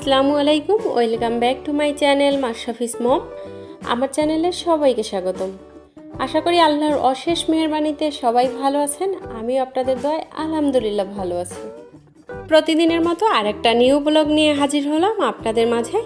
আসসালামু আলাইকুম, welcome back to my channel Mashrafi's mom. আমার চ্যানেলে সবাইকে স্বাগতম। আশা করি আল্লাহর অশেষ মেহেরবানিতে সবাই ভালো আছেন। আমিও আপনাদের দয়ায় আলহামদুলিল্লাহ ভালো আছি। প্রতিদিনের মতো আরেকটা নিউ ব্লগ নিয়ে হাজির হলাম আপনাদের মাঝে।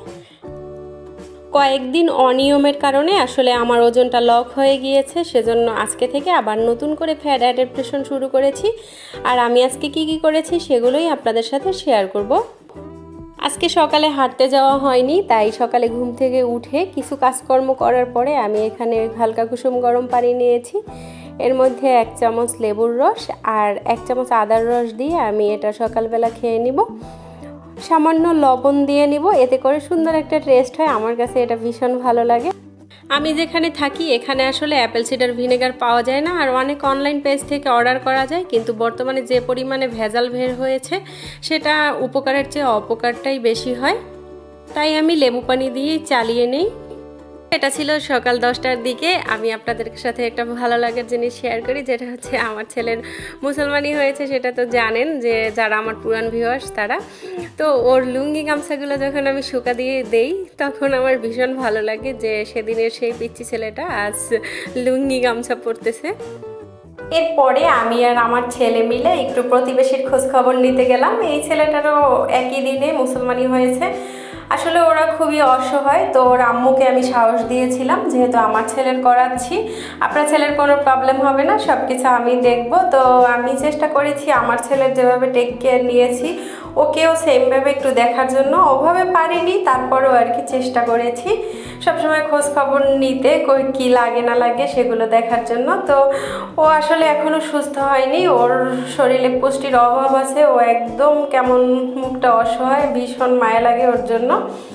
কয়েকদিন অনিয়মের কারণে আসলে আমার ওজনটা লক হয়ে গিয়েছে, সেজন্য আজকে থেকে আবার নতুন করে ফ্যাট অ্যাডাপ্টেশন শুরু করেছি। আর আমি আজকে কি করেছি সেগুলোই আপনাদের সাথে শেয়ার করব। আজকে সকালে হাঁটতে যাওয়া হয়নি, তাই সকালে ঘুম থেকে উঠে কিছু কাজকর্ম করার পরে আমি এখানে হালকা কুসুম গরম পানি নিয়েছি। এর মধ্যে 1 চামচ লেবুর রস আর 1 চামচ আদার রস দিয়ে আমি এটা সকালবেলা খেয়ে নিব। সামান্য লবণ দিয়ে নিব, এতে করে সুন্দর একটা টেস্ট হয়। আমার কাছে এটা ভীষণ ভালো লাগে। আমি যেখানে থাকি এখানে আসলে অ্যাপেল সিডার ভিনেগার পাওয়া যায় না, আর অনেক অনলাইন পেজ থেকে অর্ডার করা যায়, কিন্তু বর্তমানে যে পরিমাণে ভেজাল বের হয়েছে সেটা উপকারের চেয়ে অপকারটাই বেশি হয়। তাই আমি লেবু পানি দিয়েই চালিয়ে নেই। এটা ছিল সকাল 10টার দিকে। আমি আপনাদের সাথে একটা ভালো লাগার জিনিস শেয়ার করি, যেটা হচ্ছে আমার ছেলের মুসলমানি হয়েছে। সেটা তো জানেন যে যারা আমার পুরান ভিউয়ার্স তারা। তো ওর লুঙ্গি গামছাগুলো যখন আমি শুকা দিয়ে দেই তখন আমার ভীষণ ভালো লাগে যে সেদিনের সেই পিচ্চি ছেলেটা আজ লুঙ্গি গামছা পরতেছে। এরপরে আমি আর আমার ছেলে মিলে একটু প্রতিবেশীর খোঁজ খবর নিতে গেলাম। এই ছেলেটারও একই দিনে মুসলমানি হয়েছে। আসলে ওরা খুবই অসহায়, তো ওর আম্মুকে আমি সাহস দিয়েছিলাম যেহেতু আমার ছেলের করাচ্ছি, আপনার ছেলের কোনো প্রবলেম হবে না, সব কিছু আমি দেখব। তো আমি চেষ্টা করেছি আমার ছেলের যেভাবে টেক কেয়ার নিয়েছি ওকেও সেমভাবে একটু দেখার জন্য। ওভাবে পারিনি, তারপরেও আর কি চেষ্টা করেছি সবসময় খোঁজ খবর নিতে, কী লাগে না লাগে সেগুলো দেখার জন্য। তো ও আসলে এখনও সুস্থ হয়নি, ওর শরীরে পুষ্টির অভাব আছে, ও একদম কেমন মুখটা অসহায়, ভীষণ মায়া লাগে ওর জন্য।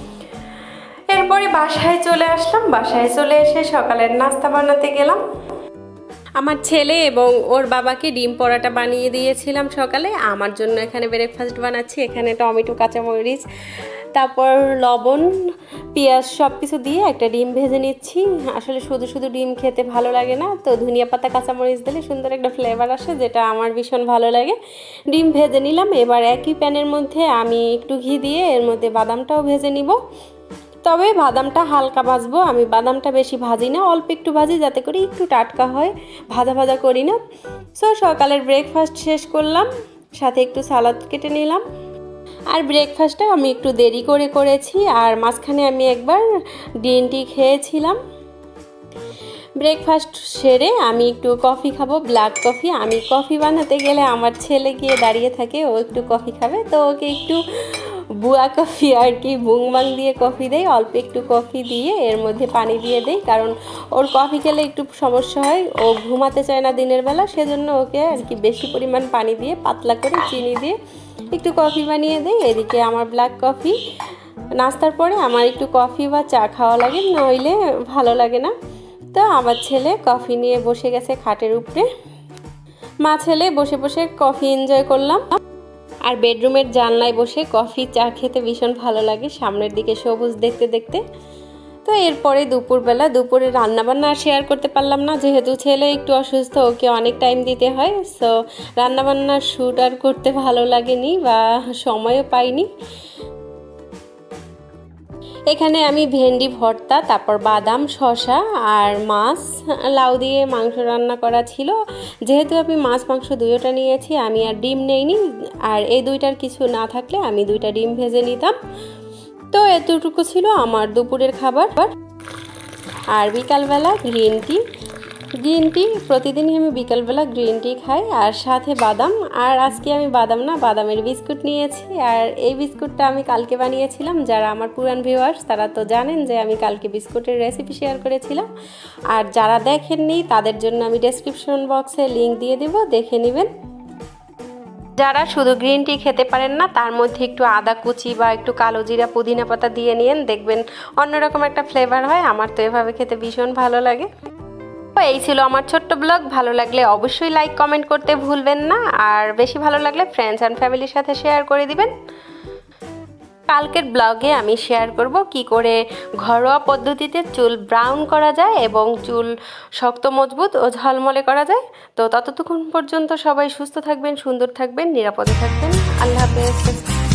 এরপরে বাসায় চলে আসলাম। বাসায় চলে এসে সকালের নাস্তা বানাতে গেলাম। আমার ছেলে এবং ওর বাবাকে ডিম পরোটা বানিয়ে দিয়েছিলাম সকালে। আমার জন্য এখানে ব্রেকফাস্ট বানাচ্ছি। এখানে টমেটো, কাঁচামরিচ, তারপর লবণ, পেঁয়াজ সব কিছু দিয়ে একটা ডিম ভেজে নিচ্ছি। আসলে শুধু শুধু ডিম খেতে ভালো লাগে না, তো ধনিয়া পাতা, কাঁচামরিচ দিলে সুন্দর একটা ফ্লেভার আসে, যেটা আমার ভীষণ ভালো লাগে। ডিম ভেজে নিলাম। এবার একই প্যানের মধ্যে আমি একটু ঘি দিয়ে এর মধ্যে বাদামটাও ভেজে নিব। তবে বাদামটা হালকা ভাজবো, আমি বাদামটা বেশি ভাজি না, অল্প একটু ভাজি যাতে করে একটু টাটকা হয়, ভাজা ভাজা করি না। সো সকালের ব্রেকফাস্ট শেষ করলাম, সাথে একটু সালাদ কেটে নিলাম। আর ব্রেকফাস্টটা আমি একটু দেরি করে করেছি, আর মাঝখানে আমি একবার গ্রিন টি খেয়েছিলাম। ব্রেকফাস্ট সেরে আমি একটু কফি খাবো, ব্ল্যাক কফি। আমি কফি বানাতে গেলে আমার ছেলে গিয়ে দাঁড়িয়ে থাকে, ও একটু কফি খাবে, তো ওকে একটু বুয়া কফি আর কি বুংবাং দিয়ে কফি দেই। অল্প একটু কফি দিয়ে এর মধ্যে পানি দিয়ে দেই, কারণ ওর কফি খেলে একটু সমস্যা হয়, ও ঘুমাতে চায় না দিনের বেলা, সেজন্য ওকে আর কি বেশি পরিমাণ পানি দিয়ে পাতলা করে চিনি দিয়ে একটু কফি বানিয়ে দেই। এদিকে আমার ব্ল্যাক কফি। নাস্তার পরে আমার একটু কফি বা চা খাওয়া লাগে, নইলে ভালো লাগে না। তো আমার ছেলে কফি নিয়ে বসে গেছে খাটের উপরে। মা ছেলে বসে বসে কফি এনজয় করলাম। আর বেডরুমের জানলায় বসে কফি চা খেতে ভীষণ ভালো লাগে, সামনের দিকে সবুজ দেখতে দেখতে। তো এরপরে দুপুরে রান্নাবান্না শেয়ার করতে পারলাম না, যেহেতু ছেলে একটু অসুস্থ, ওকে অনেক টাইম দিতে হয়। সো রান্নাবান্নার শ্যুট আর করতে ভালো লাগেনি বা সময়ও পাইনি। এখানে আমি ভেন্ডি ভর্তা, তারপর বাদাম, শসা আর মাছ, লাউ দিয়ে মাংস রান্না করা ছিল। যেহেতু আমি মাছ মাংস দুইটা নিয়েছি, আমি আর ডিম নেইনি, আর এই দুইটার কিছু না থাকলে আমি 2টা ডিম ভেজে নিতাম। তো এতটুকু ছিল আমার দুপুরের খাবার। আর বিকালবেলা গ্রিন টি প্রতিদিনই আমি বিকালবেলা গ্রিন টি খাই, আর সাথে বাদাম। আর আজকে আমি বাদাম না, বাদামের বিস্কুট নিয়েছি। আর এই বিস্কুটটা আমি কালকে বানিয়েছিলাম। যারা আমার পুরান ভিউয়ার্স তারা তো জানেন যে আমি কালকে বিস্কুটের রেসিপি শেয়ার করেছিলাম। আর যারা দেখেননি তাদের জন্য আমি ডেসক্রিপশন বক্সে লিঙ্ক দিয়ে দেব, দেখে নেবেন। যারা শুধু গ্রিন টি খেতে পারেন না, তার মধ্যে একটু আদা কুচি বা একটু কালো জিরা, পুদিনা পাতা দিয়ে নিন, দেখবেন অন্যরকম একটা ফ্লেভার হয়। আমার তো এভাবে খেতে ভীষণ ভালো লাগে। এই ছিল আমার ছোট্ট ব্লগ। ভালো লাগলে অবশ্যই লাইক কমেন্ট করতে ভুলবেন না, আর বেশি ভালো লাগলে ফ্রেন্ডস অ্যান্ড ফ্যামিলির সাথে শেয়ার করে দিবেন। কালকের ব্লগে আমি শেয়ার করব কি করে ঘরোয়া পদ্ধতিতে চুল ব্রাউন করা যায় এবং চুল শক্ত, মজবুত ও ঝলমলে করা যায়। তো ততক্ষণ পর্যন্ত সবাই সুস্থ থাকবেন, সুন্দর থাকবেন, নিরাপদে থাকবেন। আল্লাহ হাফেজ।